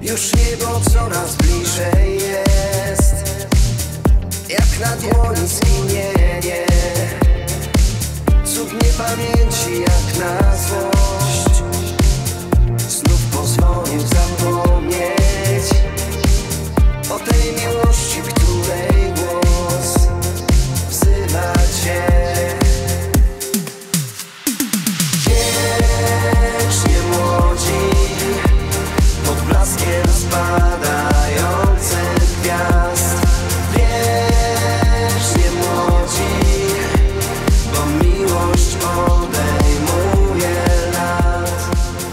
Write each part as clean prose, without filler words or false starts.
Już niebo coraz bliżej jest, jak na dłoni skinienie. Cud niepamięci jak na złość, znów pozwolił zapomnieć o tej miłości, której głos wzywa cię. Wiecznie młodzi, pod blaskiem spadających gwiazd. Wiecznie młodzi, bo miłość odejmuje lat.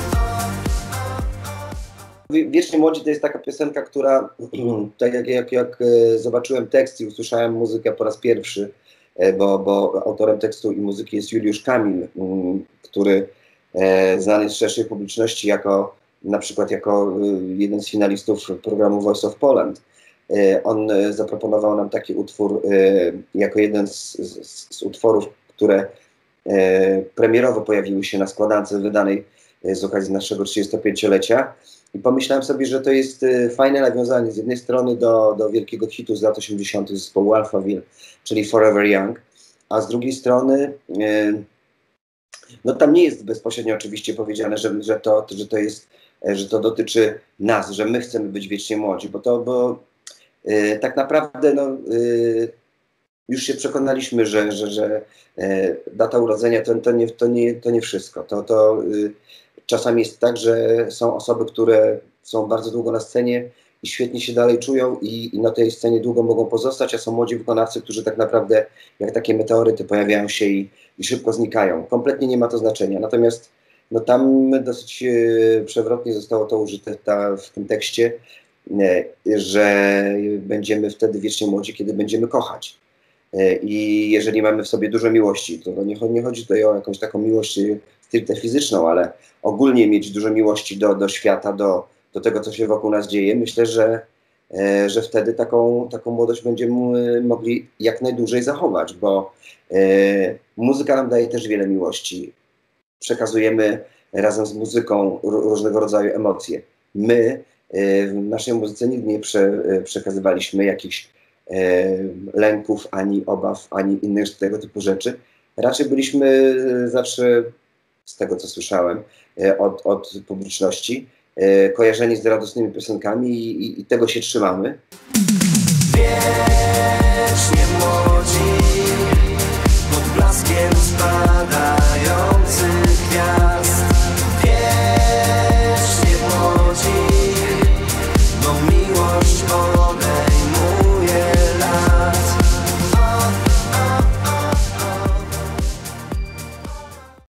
Wiecznie młodzi to jest taka piosenka, która tak jak zobaczyłem tekst i usłyszałem muzykę po raz pierwszy, bo autorem tekstu i muzyki jest Juliusz Kamil, który znany jest szerszej publiczności na przykład jako jeden z finalistów programu Voice of Poland. On zaproponował nam taki utwór jako jeden z utworów, które premierowo pojawiły się na składance wydanej z okazji naszego 35-lecia. I pomyślałem sobie, że to jest fajne nawiązanie z jednej strony do wielkiego hitu z lat 80. zespołu Alphaville, czyli Forever Young, a z drugiej strony no tam nie jest bezpośrednio oczywiście powiedziane, że to dotyczy nas, że my chcemy być wiecznie młodzi, bo tak naprawdę już się przekonaliśmy, że data urodzenia to nie wszystko. Czasami jest tak, że są osoby, które są bardzo długo na scenie i świetnie się dalej czują i na tej scenie długo mogą pozostać, a są młodzi wykonawcy, którzy tak naprawdę jak takie meteoryty pojawiają się i szybko znikają. Kompletnie nie ma to znaczenia. Natomiast tam dosyć przewrotnie zostało to użyte w tym tekście, że będziemy wtedy wiecznie młodzi, kiedy będziemy kochać. I jeżeli mamy w sobie dużo miłości, to nie chodzi tutaj o jakąś taką miłość stricte fizyczną, ale ogólnie mieć dużo miłości do świata, do tego, co się wokół nas dzieje. Myślę, że wtedy taką młodość będziemy mogli jak najdłużej zachować, bo muzyka nam daje też wiele miłości. Przekazujemy razem z muzyką różnego rodzaju emocje. My w naszej muzyce nigdy nie przekazywaliśmy jakichś lęków, ani obaw, ani innych tego typu rzeczy. Raczej byliśmy zawsze, z tego co słyszałem, od publiczności, kojarzeni z radosnymi piosenkami i tego się trzymamy. Wiecznie młodzi, pod blaskiem spadających